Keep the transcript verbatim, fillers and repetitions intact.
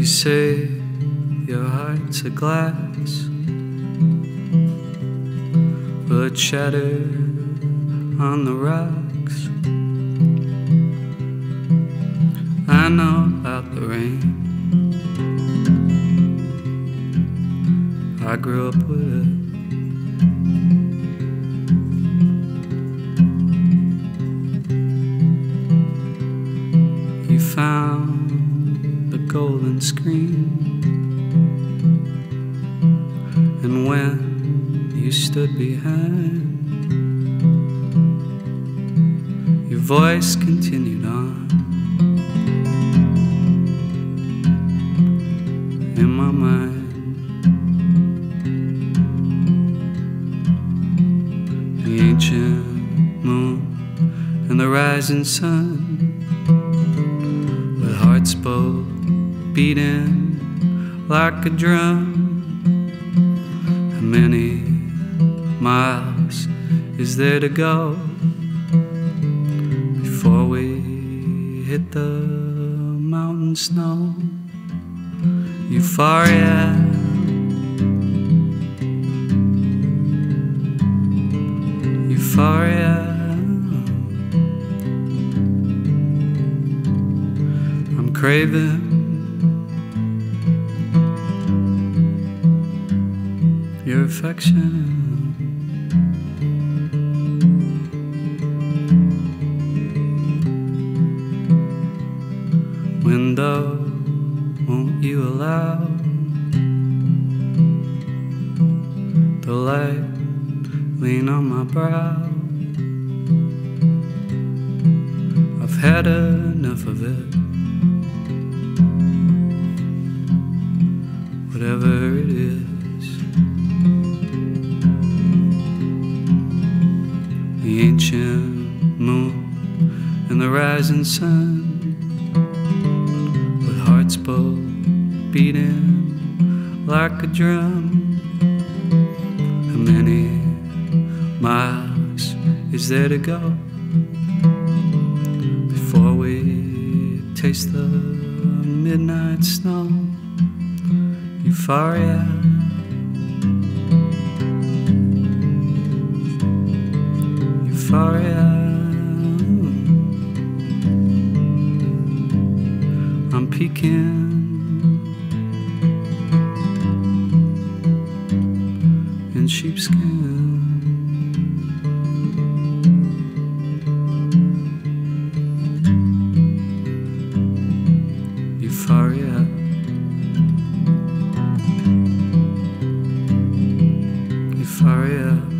say your heart's a glass, but shattered on the rocks. I know about the rain, I grew up with it. You found the golden screen, and when you stood behind, your voice continued on in my mind. The ancient moon and the rising sun, with hearts both beating like a drum. How many miles is there to go before we hit the mountain snow? Euphoria, euphoria. I'm craving your affection. Window, won't you allow the light lean on my brow? I've had enough of it, whatever it is. The ancient moon and the rising sun, with hearts both beating like a drum. How many miles is there to go before we taste the midnight snow? Euphoria, euphoria. I'm peeking in sheepskin. Euphoria, euphoria.